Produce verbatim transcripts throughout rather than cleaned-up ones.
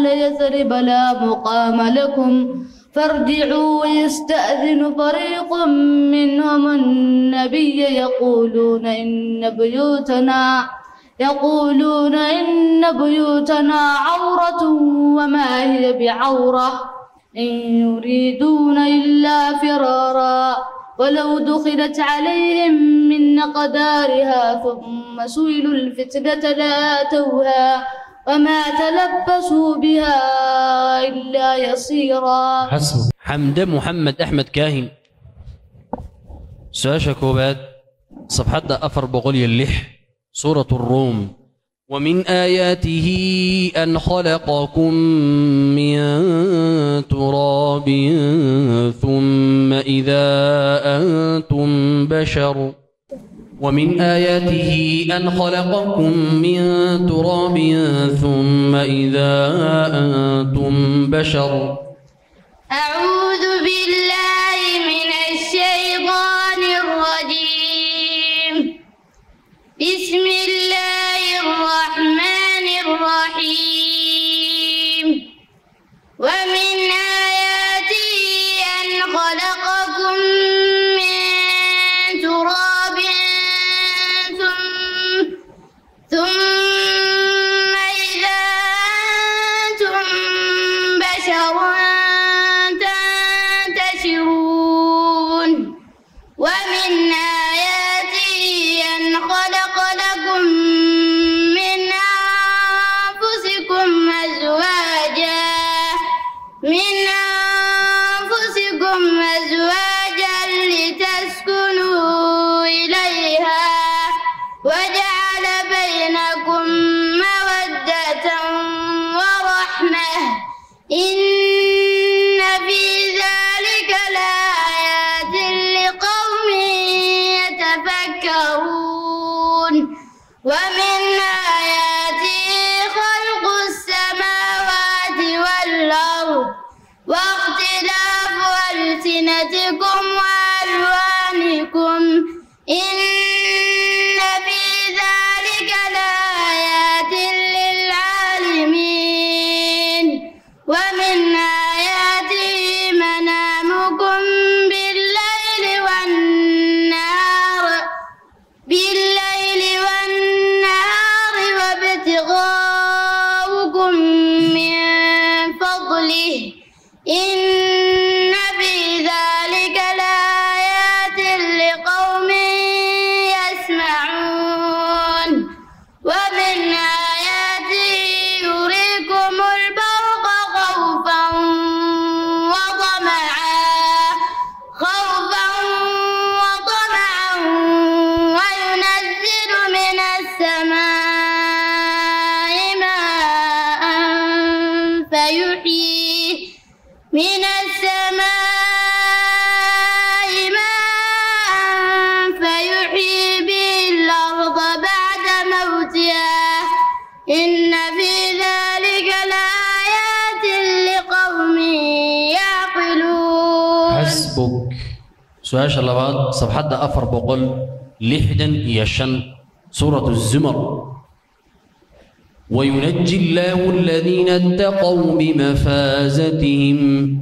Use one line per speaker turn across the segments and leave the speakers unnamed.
يثرب لا مقام لكم فارجعوا. ويستأذن فريق منهم النبي يقولون إن بيوتنا يقولون إن بيوتنا عورة وما هي بعورة إن يريدون إلا فرارا ولو دخلت عليهم من قدارها ثم سئلوا الفتنة لآتوها وما تلبسوا بها إلا يسيرا.
حسن حمد محمد أحمد كاهن سؤال كوبات صفحة أفر بغلي اللح سورة الروم. ومن آياته أن خلقكم من تراب ثم إذا أنتم بشر ومن آياته أن خلقكم من تراب ثم إذا أنتم بشر.
أعوذ بالله من الشيطان الرجيم. بسم الله الرحمن الرحيم. ومن آياته أن خلقكم من تراب ثم, ثم إذا أنتم بشر تنتشرون. ومن آياته أن خلق لكم من أنفسكم أزواجا من أنفسكم أزواجا لتسكنوا إليها وجعل بينكم مودة ورحمة إن في ذلك لآيات لقوم يتفكرون. ومن آياته خلق السماوات والأرض واختلاف ألسنتكم وألوانكم إن في ذلك لآيات للعالمين. ومن آياته منامكم بالليل والنهار بالليل والنهار وابتغاؤكم من فضله إن في ذلك لآيات لقوم يسمعون. ومن آياته يريكم البرق خوفا وطمعا خوفا وطمعا وينزل من السماء ماء فيحيي من السماء ماء فيحيي به الأرض بعد موتها إن في ذلك لآيات لقوم يعقلون.
حسبك سؤال شلبات صفحة أفر بقول لحدا يشن سورة الزمر. وينجي الله الذين اتقوا بمفازتهم.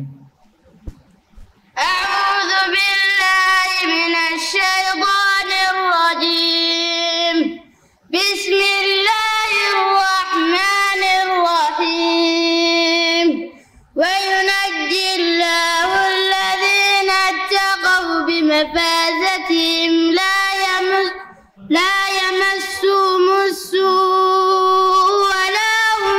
أعوذ بالله من الشيطان الرجيم. بسم الله الرحمن الرحيم. وينجي الله الذين اتقوا بمفازتهم لا يمس لا يمسهم السوء ولا هم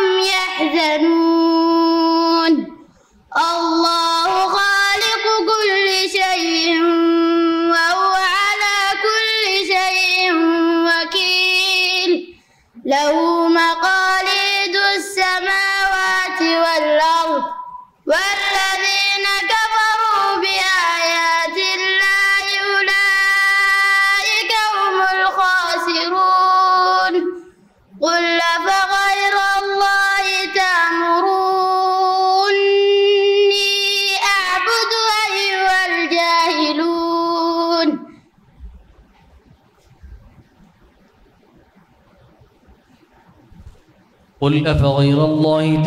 يحزنون. الله خالق كل شيء وهو على كل شيء وكيل. له مقاليد السماوات والأرض والذين كفروا بآيات الله أولئك هم الخاسرون. قل أفغير الله تأمروني أعبد أيها الجاهلون.
قل أفغير الله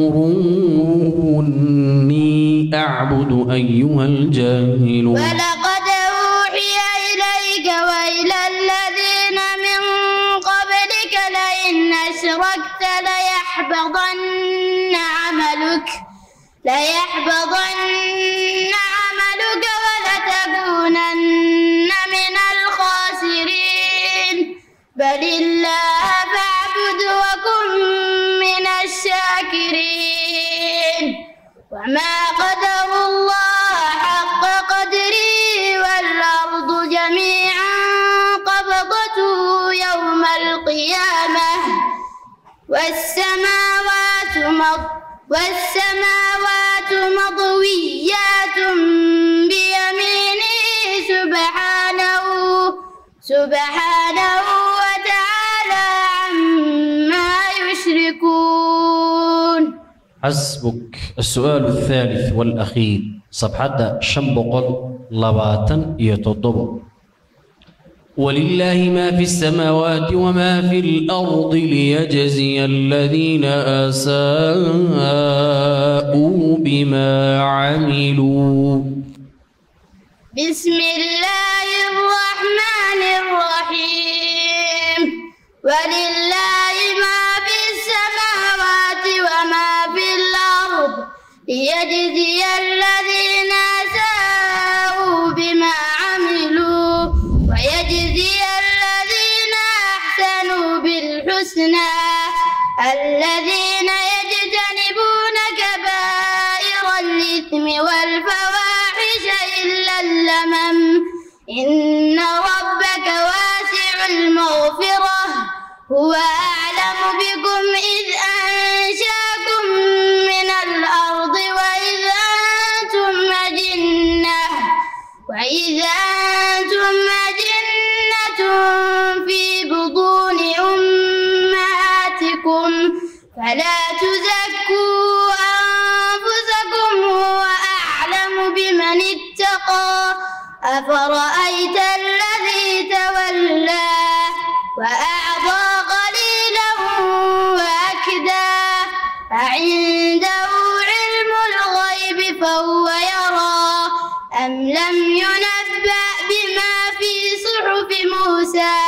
تأمروني أعبد أيها الجاهلون
ولقد أوحي إليك وإلى الذين من قبلك لئن أشركت ليحبطن عملك ليحبطن عملك ولتكونن من الخاسرين بل الله فاعبد وكن من الشاكرين وما قدر الله حق قدره والأرض جميعا قبضته يوم القيامة والسماوات مط والسماوات مطويات بيمينه سبحانه سبحانه وتعالى عما يشركون.
حسبك. السؤال الثالث والأخير صفحة شنبقل لباتن يتضب ولله ما في السماوات وما في الأرض ليجزي الذين أساءوا بما عملوا.
بسم الله الرحمن الرحيم ولله ما في السماوات وما في الأرض ليجزي الذين أساءوا بما عملوا ويجزي الذين أحسنوا بالحسنى الذين يجتنبون كبائر الإثم والفواحش إلا اللمم إن ربك واسع المغفرة هو أعلم بكم إذ أنشاكم من الأرض وإذ أنتم أجنة وإذ أنتم أجنة في بطون أمهاتكم فلا تزكوا أنفسكم هو أعلم بمن اتقى أفرأيت الذي تولى وأعطى قليلا وأكدى أعنده علم الغيب فهو يرى أم لم ينبأ بما في صحف موسى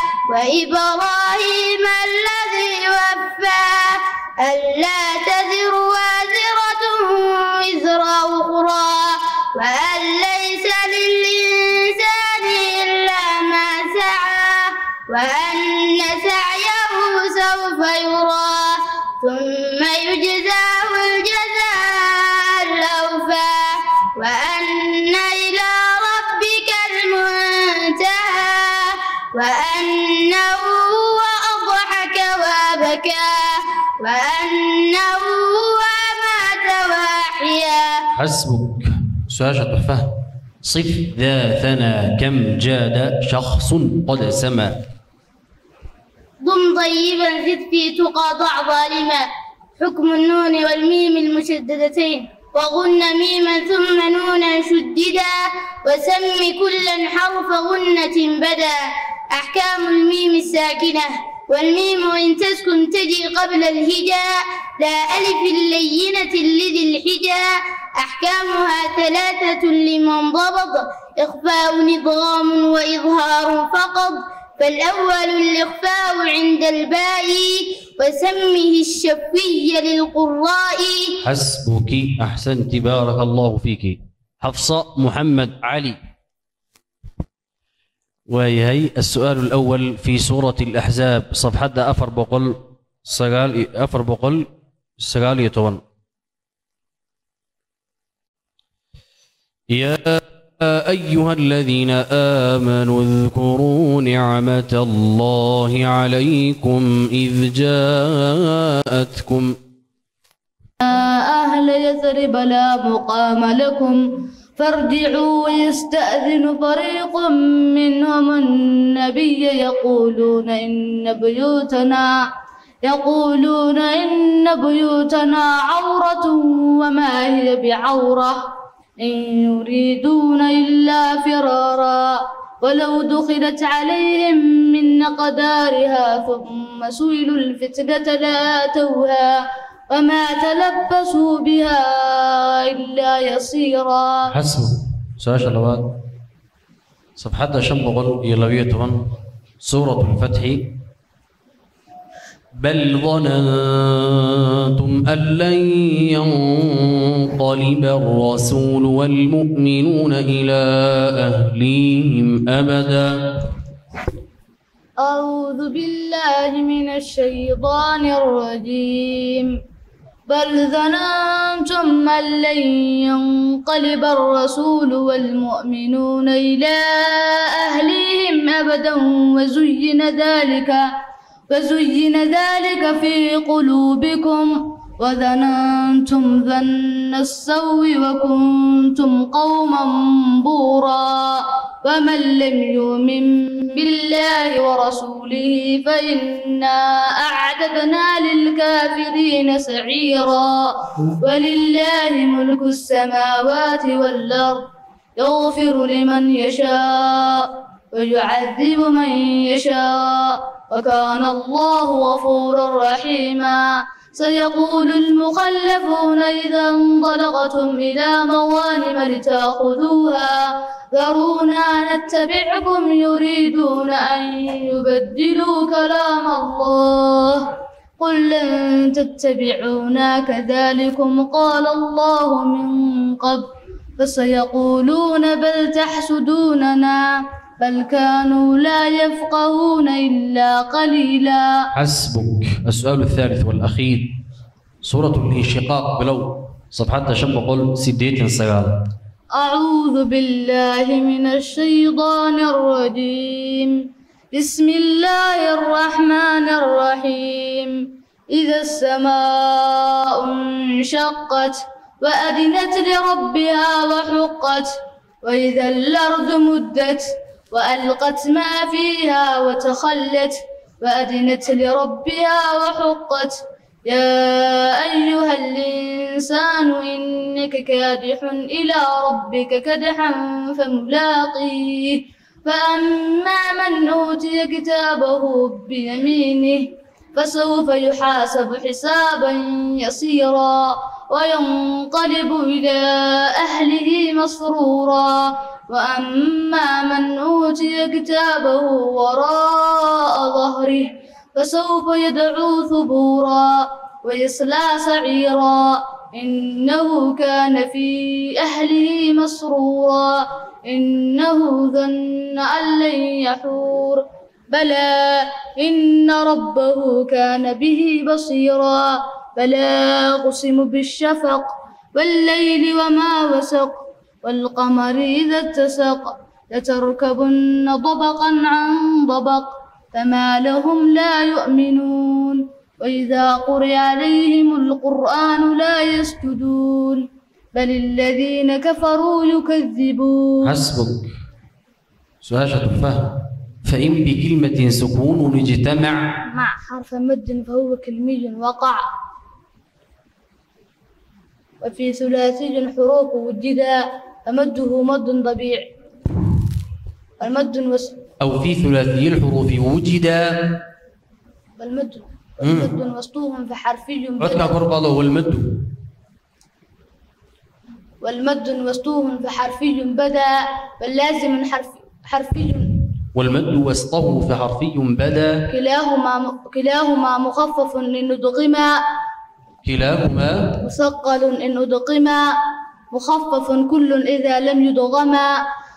وإبراهيم الذي وفى ألا تزر وازرة وزر أخرى وأن ليس للإنسان إلا ما سعى وأن سعيه سوف يرى ثم يجزاه الجزاء الأوفى وأن إلى ربك المنتهى وأنه هو أضحك وأبكى وأنه هو أمات وأحيا.
حسبك. سؤال تحفة. صف ذا ثنا كم جاد شخص قد سما.
ضم طيبا زد في تقى ضع ظالما حكم النون والميم المشددتين وغن ميما ثم نونا شددا وسم كلا حرف غنة بدا. أحكام الميم الساكنة والميم إن تسكن تجي قبل الهجاء لا ألف اللينة لذي الحجاء. أحكامها ثلاثة لمن ضبط إخفاء إضغام وإظهار فقط فالأول الإخفاء عند الباء وسمه الشفوي للقراء.
حسبك. أحسنت بارك الله فيك. حفصة محمد علي. وهي السؤال الأول في سورة الأحزاب صفحة أفر بقل سقال أفر بقل سقال يتون. يا أيها الذين آمنوا اذكروا نعمة الله عليكم إذ جاءتكم
أهل يثرب لا مقام لكم فارجعوا ويستأذن فريق منهم النبي يقولون إن بيوتنا يقولون إن بيوتنا عورة وما هي بعورة إن يريدون إلا فرارا ولو دخلت عليهم من قدارها ثم سئلوا الفتنة لآتوها وما تلبسوا بها إلا يسيرا.
حسب سؤال شلوات صفحة شنبغل يلويتهم سورة الفتح. بل ظننتم أن لن ينقلب الرسول والمؤمنون إلى أهليهم أبدا.
أعوذ بالله من الشيطان الرجيم. بل ظننتم أن لن ينقلب الرسول والمؤمنون إلى أهليهم أبدا وزين ذلك وزين ذلك في قلوبكم وظننتم ظن السوء وكنتم قوما بورا. ومن لم يؤمن بالله ورسوله فإنا أعتدنا للكافرين سعيرا. ولله ملك السماوات والأرض يغفر لمن يشاء ويعذب من يشاء وكان الله غفورا رحيما. سيقول المخلفون إذا انطلقتم إلى مغانم لتأخذوها ذرونا نتبعكم يريدون أن يبدلوا كلام الله قل لن تتبعونا كذلكم قال الله من قبل فسيقولون بل تحسدوننا بل كانوا لا يفقهون إلا قليلا.
حسبك. السؤال الثالث والأخير سورة الانشقاق بلو صفحة شنبغل سديت سغال.
أعوذ بالله من الشيطان الرجيم. بسم الله الرحمن الرحيم. إذا السماء انشقت وأذنت لربها وحقت وإذا الأرض مدت وألقت ما فيها وتخلت وأذنت لربها وحقت. يا أيها الإنسان إنك كادح إلى ربك كدحا فملاقيه فأما من أوتي كتابه بيمينه فسوف يحاسب حسابا يسيرا وينقلب إلى أهله مسرورا. وأما من أوتي كتابه وراء ظهره فسوف يدعو ثبورا ويصلى سعيرا إنه كان في أهله مسرورا إنه ظن أن لن يحور بلى إن ربه كان به بصيرا. فلا أقسم بالشفق والليل وما وسق والقمر إذا اتسق لتركبن طبقا عن طبق فما لهم لا يؤمنون وإذا قرئ عليهم القرآن لا يسجدون بل الذين كفروا يكذبون.
حسبك. سهاشة الفهم. فإن بكلمة سكون اجتمع
مع حرف مد فهو كلمي وقع وفي ثلاثي حروف وجدا فمده مد طبيع والمد وس...
أو في ثلاثي الحروف وجدا
والمد والمد وسطهم فحرفي
بدا والمد
والمد وسطهم فحرفي بدا واللازم حرف حرفي
والمد وسطه فحرفي بدا
كلاهما كلاهما مخفف إن أدغما
كلاهما
مثقل إن أدغما مخفف كل إذا لم يدغما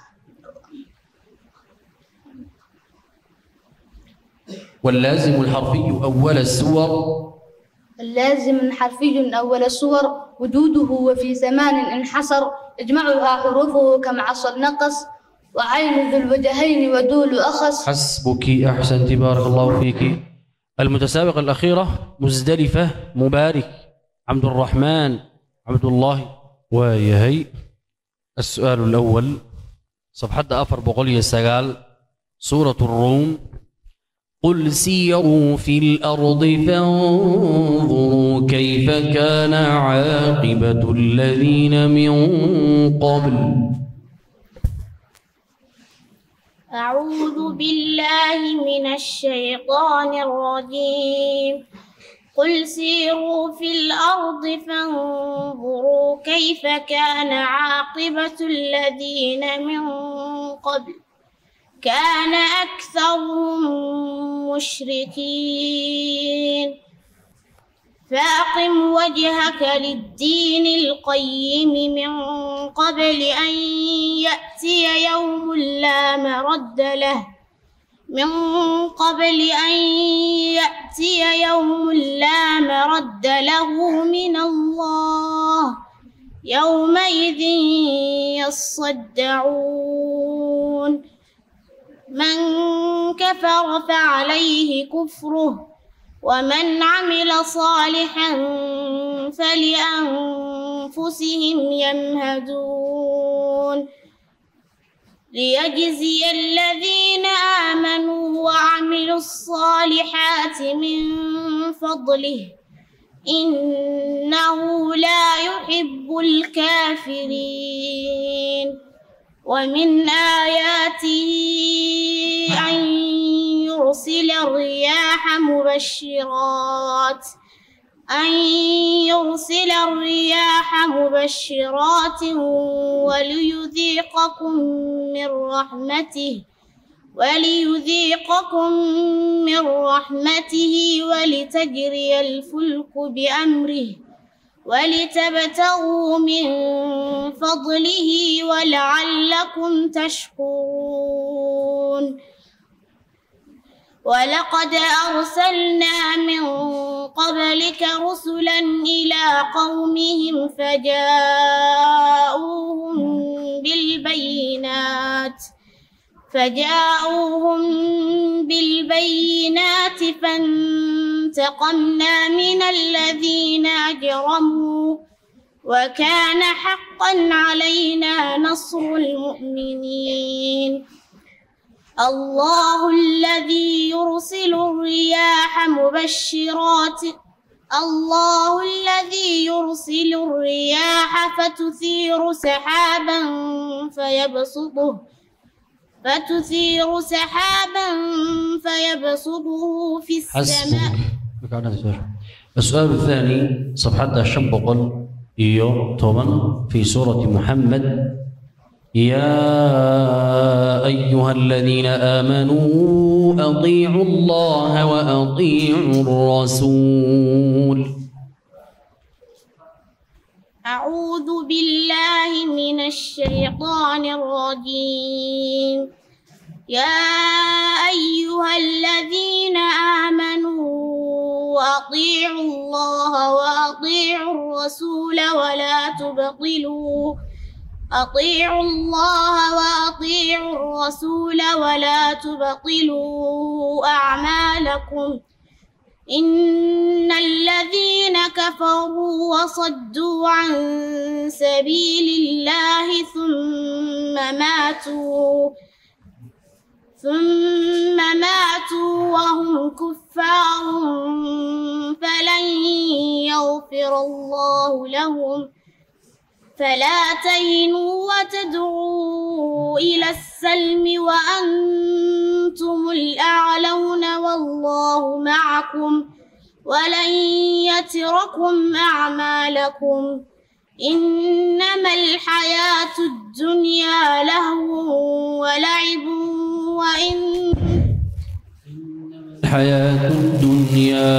واللازم الحرفي أول السور
اللازم حرفي أول السور وجوده وفي ثمان انحصر اجمعها حروفه كمعص النقص وعين ذو الوجهين ودول أخص.
حسبك. أحسنت بارك الله فيك. المتسابقة الأخيرة مزدلفة مبارك عبد الرحمن عبد الله ويهي. السؤال الأول صفحة أفر بقول سقال سورة الروم. قل سيروا في الأرض فانظروا كيف كان عاقبة الذين من قبل.
أعوذ بالله من الشيطان الرجيم. قل سيروا في الأرض فانظروا كيف كان عاقبة الذين من قبل كان أكثرهم مشركين. فأقم وجهك للدين القيم من قبل أن يأتي يوم لا مرد له من قبل أن يأتي يوم لا مرد له من الله يومئذ يصدعون. من كفر فعليه كفره ومن عمل صالحا فلأنفسهم يمهدون. ليجزي الذين آمنوا وعملوا الصالحات من فضله إنه لا يحب الكافرين. ومن آياته أن يرسل الرياح مبشرات أن يرسل الرياح مبشرات وليذيقكم من رحمته وليذيقكم من رحمته ولتجري الفلك بأمره ولتبتغوا من فضله ولعلكم تشكرون. ولقد أرسلنا من قبلك رسلا إلى قومهم فجاءوهم بالبينات فجاءوهم بالبينات فانتقمنا من الذين أجرموا وكان حقا علينا نصر المؤمنين. الله الذي يرسل الرياح مبشرات الله الذي يرسل الرياح فتثير سحابا فيبسطه فتثير سحابا فيبسطه في السماء.
السؤال الثاني صفحة شنبقل إيو تومن في سورة محمد. يا أيها الذين آمنوا أطيعوا الله وأطيعوا الرسول.
أعوذ بالله من الشيطان الرجيم. يا أيها الذين آمنوا أطيعوا الله وأطيعوا الرسول ولا تبطلوا أطيعوا الله وأطيعوا الرسول ولا تبطلوا أعمالكم إن الذين كفروا وصدوا عن سبيل الله ثم ماتوا ثم ماتوا وهم كفار فلن يغفر الله لهم فلا تهنوا وتدعوا إلى السلم وأنتم الأعلون والله معكم ولن يتركم أعمالكم إنما الحياة الدنيا لهو ولعب وإن
الحياة الدنيا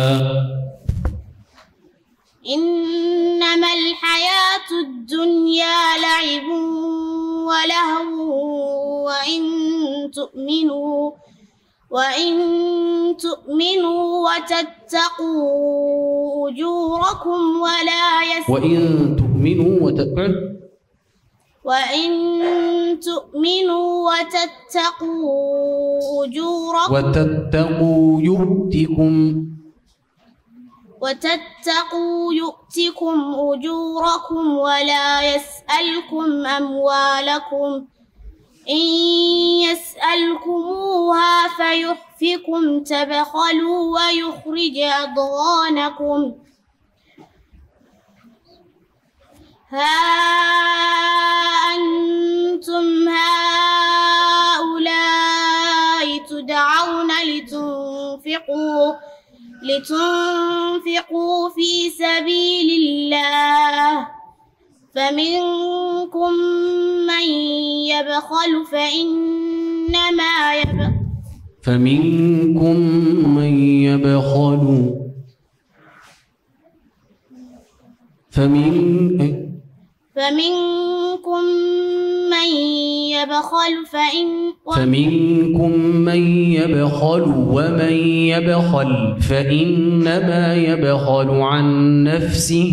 إنما الحياة الدنيا لعب ولهو وإن تؤمنوا وإن تؤمنوا وتتقوا أجوركم ولا يسألكم
وإن تؤمنوا وتتقوا
وإن تؤمنوا وتتقوا أجوركم
وتتقوا يؤتكم
وتتقوا يؤتكم أجوركم ولا يسألكم أموالكم إن يسألكموها فيحفكم تبخلوا ويخرج أضغانكم ها أنتم هؤلاء لتنفقوا في سبيل الله فمنكم من يبخل فإنما يبخل
فمنكم من يبخل فمن
فمنكم من يبخل فإن
فمنكم من يبخل ومن يبخل فإنما يبخل عن نفسه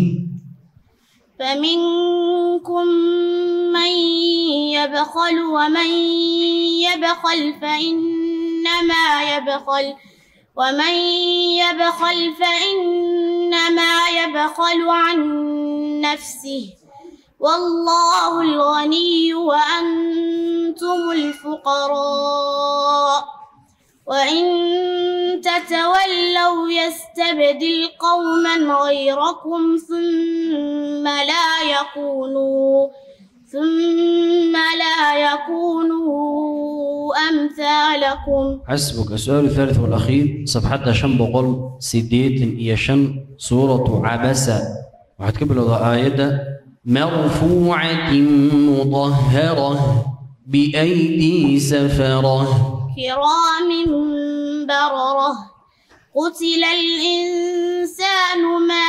فمنكم من يبخل ومن يبخل فإنما يبخل ومن يبخل فإنما يبخل عن نفسه والله الغني وأنتم الفقراء وإن تتولوا يستبدل قوما غيركم ثم لا يكونوا ثم لا يكونوا أمثالكم.
حسبك. السؤال الثالث والأخير صفحة شن بقول سيديت يشن سورة عبسة وهتكمل آية مرفوعة مطهرة بأيدي سفرة
كرام بررة قتل الإنسان ما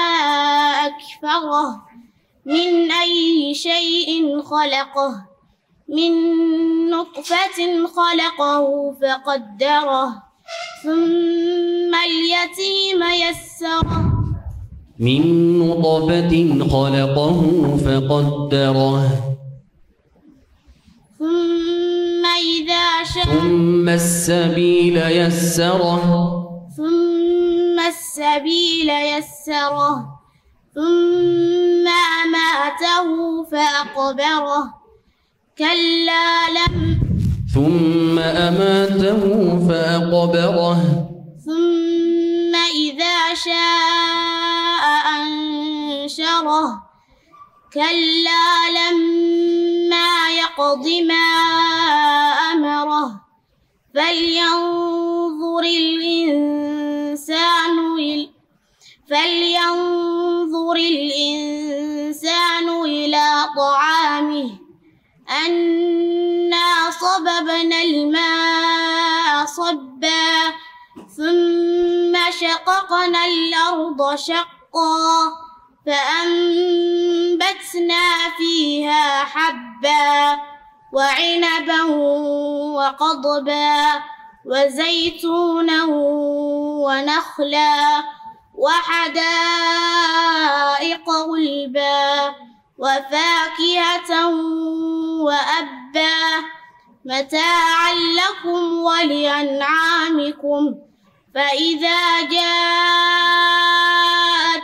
أكفره من أي شيء خلقه من نطفة خلقه فقدره ثم اليتيم يسره
من نطفة خلقه فقدره
ثم إذا شاء
ثم السبيل يسره
ثم السبيل يسره ثم أماته فأقبره كلا لم
ثم أماته فأقبره
ثم إذا شاء أنشره كلا لما يقض ما أمره فلينظر الإنسان فلينظر الإنسان إلى طعامه أنا صببنا الماء صبا ثم شققنا الأرض شقا فأنبتنا فيها حبا وعنبا وقضبا وزيتونا ونخلا وحدائق غلبا وفاكهة وأبا متاعا لكم ولأنعامكم فإذا جاءت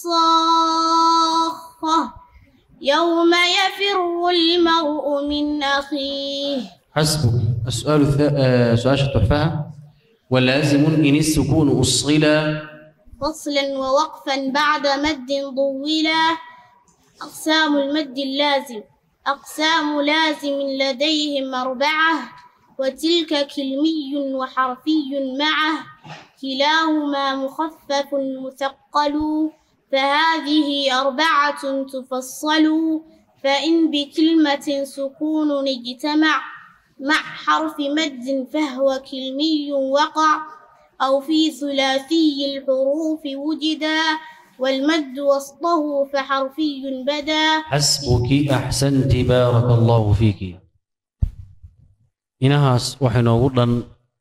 الصاخة يوم يفر المرء من أخيه.
حسبك. السؤال الث... آه، سؤال التحفة ولازم إن السكون أصغلا
فصلا ووقفا بعد مد ضولا. أقسام المد اللازم أقسام لازم لديهم أربعة وتلك كلمي وحرفي معه كلاهما مخفف مثقل فهذه أربعة تفصل فإن بكلمة سكون اجتمع مع حرف مد فهو كلمي وقع أو في ثلاثي الحروف وجدا والمد وسطه فحرفي بدا.
حسبك. أحسنت. بارك الله فيك. inahaas waxay noogu dhan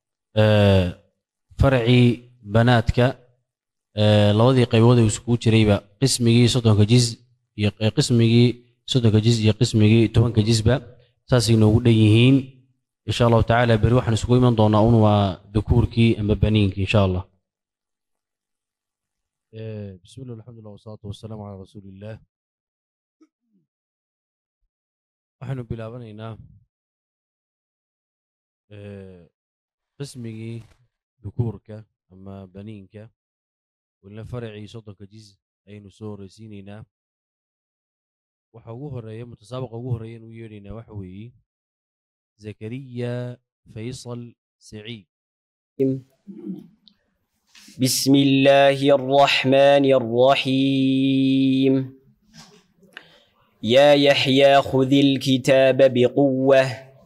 farcii banaadka labadii qaybood ee isku jirayba qismigii soddonka jiz iyo qismigii soddonka jiz iyo qismigii tobanka jizba saasay noogu dhan yihiin insha allahu tacaala beri waxaan isugu iman doonaa un waa dukuurkii ama baniinkii insha allah. بسم الله الحمد لله والصلاة والسلام على رسول الله. waxaanu bilaabanaynaa qismigii dukuurka ama baniinka wala farcii soddonka jiz ayaynu soo horeysiinaynaa. waxa ugu horeeya mutasaabaqa ugu horeeya inuu yeedhaynaa waxa weeye zakariya faysal saciid.
بسم الله الرحمن الرحيم يا يحيى خذ الكتاب بقوة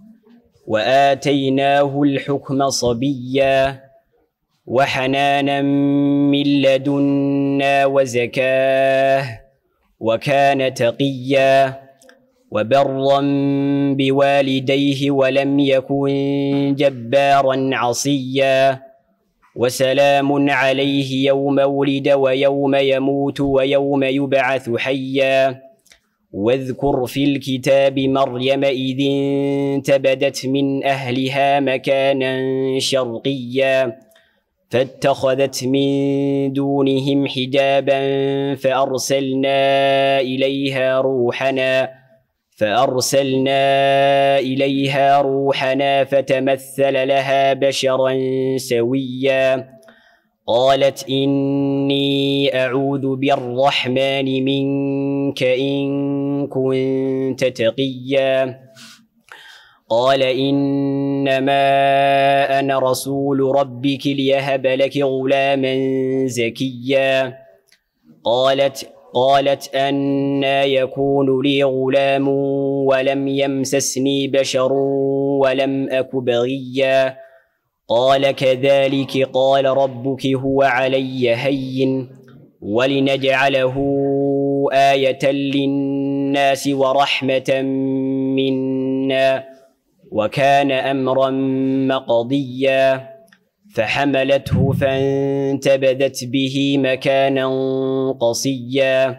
وآتيناه الحكم صبيا وحنانا من لدنا وزكاه وكان تقيا وبرا بوالديه ولم يكن جبارا عصيا وسلام عليه يوم ولد ويوم يموت ويوم يبعث حيا واذكر في الكتاب مريم إذ انتبذت من أهلها مكانا شرقيا فاتخذت من دونهم حجابا فأرسلنا إليها روحنا فأرسلنا إليها روحنا فتمثل لها بشرا سويا قالت إني أعوذ بالرحمن منك إن كنت تقيا قال إنما أنا رسول ربك ليهب لك غلاما زكيا قالت قالت أنى يكون لي غلام ولم يمسسني بشر ولم أك بغيا قال كذلك قال ربك هو علي هين ولنجعله آية للناس ورحمة منا وكان أمرا مقضيا فحملته فانتبذت به مكانا قصيا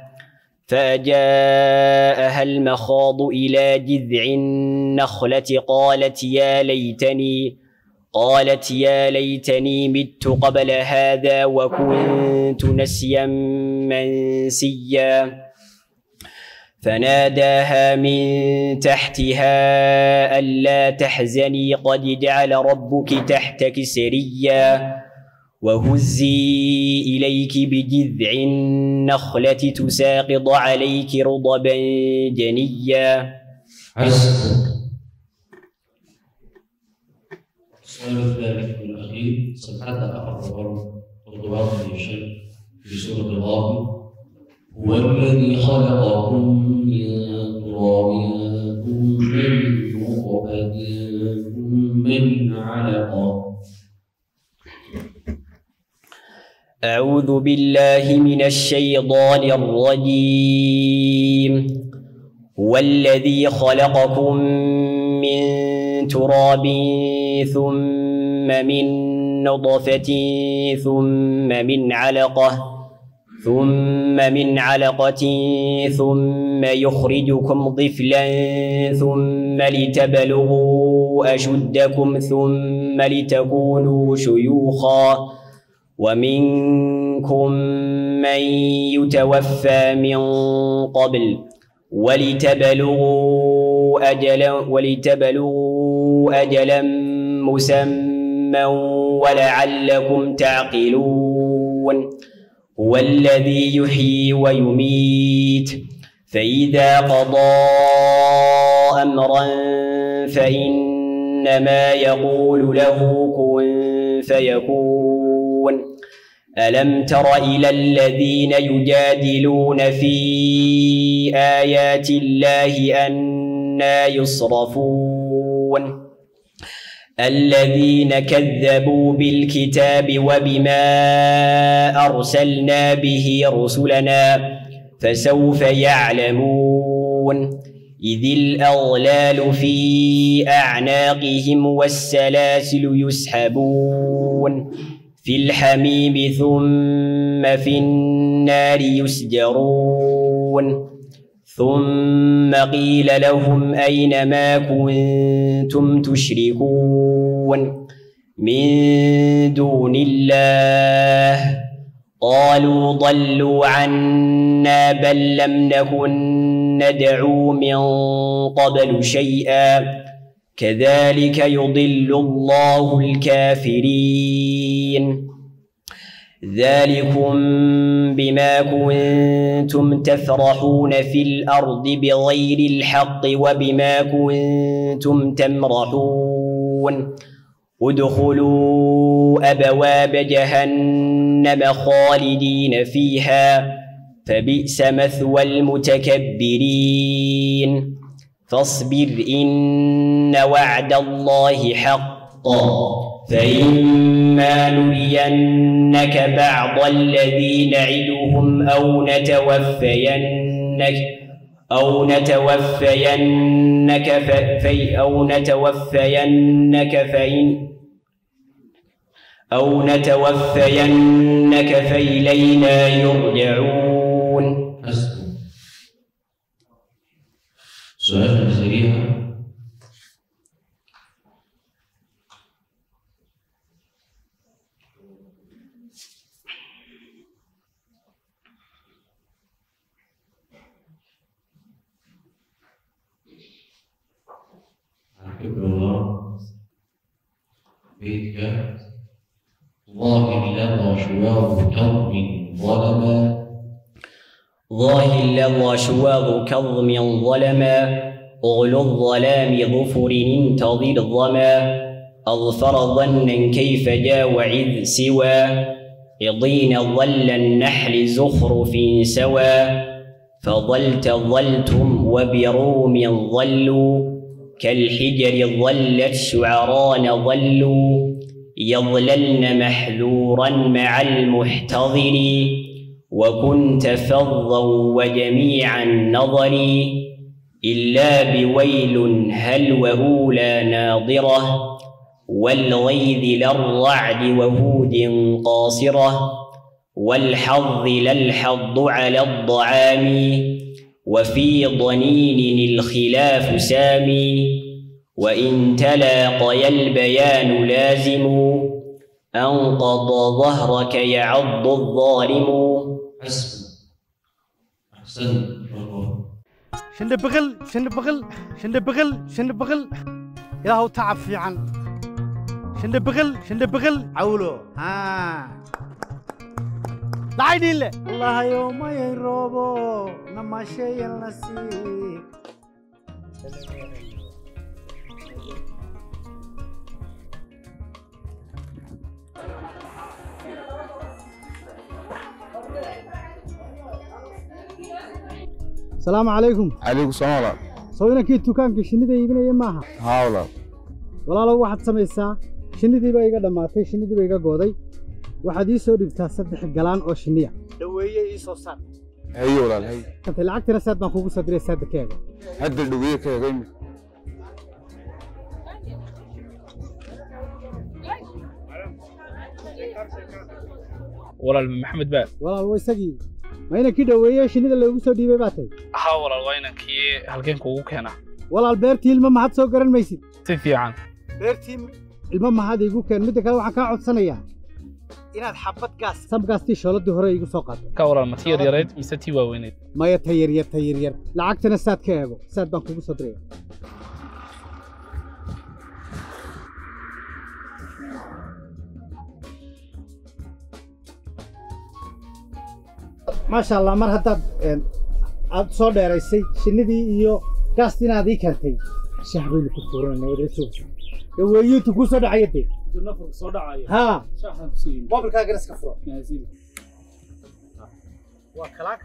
فجاءها المخاض إلى جذع النخلة قالت يا ليتني قالت يا ليتني مت قبل هذا وكنت نسيا منسيا فناداها من تحتها ألا تحزني قد جعل ربك تحتك سريا وهزي إليك بجذع النخلة تساقط عليك رطبا جنيا.
السؤال الثالث والأخير صفحة أفضل خطوات الشيخ في سورة غافر هو الذي خلقكم من تراب ثم من نطفة ثم من علقة.
أعوذ بالله من الشيطان الرجيم. هو الذي خلقكم من تراب ثم من نطفة ثم من علقة ثم من علقة ثم يخرجكم طفلا ثم لتبلغوا أشدكم ثم لتكونوا شيوخا ومنكم من يتوفى من قبل ولتبلغوا أجلا ولتبلغوا أجلا مسمى ولعلكم تعقلون. هو الذي يحيي ويميت فإذا قضى أمرا فإنما يقول له كن فيكون. ألم تر إلى الذين يجادلون في آيات الله أنى يصرفون الذين كذبوا بالكتاب وبما أرسلنا به رسلنا فسوف يعلمون إذ الأغلال في أعناقهم والسلاسل يسحبون في الحميم ثم في النار يسجرون ثم قيل لهم أين ما كنتم تشركون من دون الله قالوا ضلوا عنا بل لم نكن ندعو من قبل شيئا كذلك يضل الله الكافرين. ذلكم بما كنتم تفرحون في الأرض بغير الحق وبما كنتم تمرحون ادخلوا أبواب جهنم خالدين فيها فبئس مثوى المتكبرين فاصبر إن وعد الله حق فإما نرينك بعض الذي نعدهم أو نتوفينك أو نتوفينك في أو نتوفينك فإن أو نتوفينك فإلينا يرجعون.
سؤال سريع. الله بيتك ظاهر لظى شواظ كظم ظلما
ظاهر لظى شواظ كظم ظلما أغلو الظلام ظفر انتظر ظما أظفر ظنا كيف جا وعذ سوى يضين ظل النحل زخرف سوى فظلت ظلتم وبروم ظلوا كالحجر ظلت شعران ظلوا يظللن محذورا مع المحتضر وكنت فظا وجميع النظر إلا بويل هل وأولى ناظرة والغيظ للرعد وهود قاصرة والحظ للحظ على الضعام وفي ضنين الخلاف سامي وإن تلاقي البيان لازم أنقض ظهرك يعض الظالم.
حسن أحسن.
شند بغل شند بغل شند بغل شند بغل يا هو تعب في عن شند بغل شند بغل عولو ها لا عيني إلا الله يوم يروبو نما شيء النسيب. السلام عليكم.
عليكم السلام.
سوينا كي دكانك شنيدة يبني معها.
ها والله.
والله لو واحد سميسا شنيدة بيجا دماتي شنيدة بيجا قاضي واحد يسوي بتاسد حجلان أو شنية. دوية يسوسان.
هي والله هي.
أنت العكس ترى ساد ما فوق صدري ساد كيا.
هاد الدوية كيا قيم.
والله محمد بقى.
والله هو يسقي. ما هنا كده ويا شنو اللي يقصد دي بباتي
ها والله وين كي halkeen kugu keena
والله البيرتي ilma ma had soo garan maysid
si fiican
beertii ilma ma had igu keen mid kale waxaan ka codsanayaa inaad xabad gaas sab gaastii shoolada hore igu soo qaato
ka waran ma tiyar yareed mise tii waaweyneed
maya tayar yar tayar yar lacagtana saad ka eego saad baan kugu soo diray ما شاء الله مر هذا عاد صار رئيسي شنودي إيو كاستنا ذي كنتي شعبي اللي كفورنا نودي شوف هو يوتو كوسا دعيتي
نفر صدع عيا
ها
شاحن سين
ما بالك أجلس كفور
نازل
وكلاك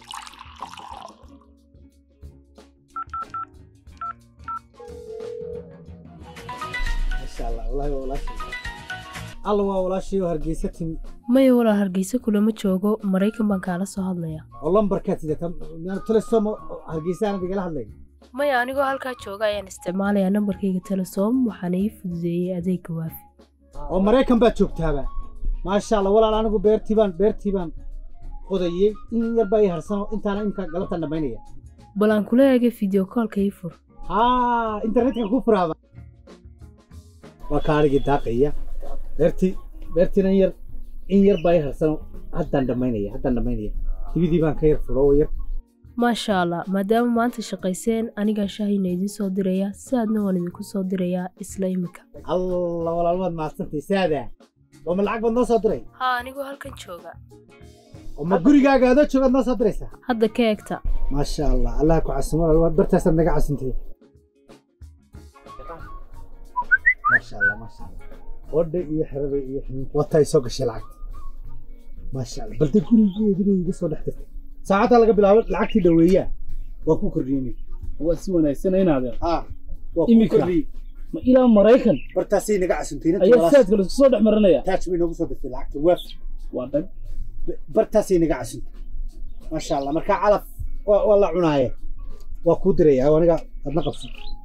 ما شاء الله والله والله الله والله شيء وهرجيستي
maya walaa hargeysa kulama joogo Mareykan baan kaala soo hadlaya
oo lambarka sidata aan telesom hargeysa aan digala hadlay
maya anigoo halka jooga ayaan isticmaalaya nambarkayga telesom waxaan ii fududeeyay adeegga waafi
oo Mareykan baad joogtaaba ma sha Allah walaal anigu beertii baan beertii baan qodayay in yar bay harsano intaana imka galabta dhameynaya
balan kula eegay video call ka ifur
ha internetka ku furaaba waa kaarigi daaqaya beertii beertina yar in yar bay harsano haddaan dhameynaya haddaan dhameynaya tibidii baan ka yar furo yar
ma sha Allah maadaama maanta shaqayseen aniga shaahina idin soo diraya saadna waan idin ku soo diraya isla imika
Allah walaalmad maastantay saada oo lacag baad noo soo diray
ha anigu halkan jooga
oo ma gurigaaga aad joogad noo soo diraysa
hadda ka eegta
ma sha Allah Allah ku casmo waa bartaas naga casintay ma sha Allah ma sha Allah ودي يحربي يحمي وطاي سوق الشلعك ما شاء الله بل تقولي يدري يقصوا نحتف ساعتها لقى بلا العكتي دوية وكو كريني
هو سوى السنة هنا هذا
اه وكو
إميكا.
كري
ما إلى مريكن
برتاسي نقع سنتين
أي سات كل صدق مرنايا
تاج منو بصدق في العكتي وف
واحد
برتاسي نقع سنت ما شاء الله مركا علف والله عناية وكو دريا وانا قاعد نقص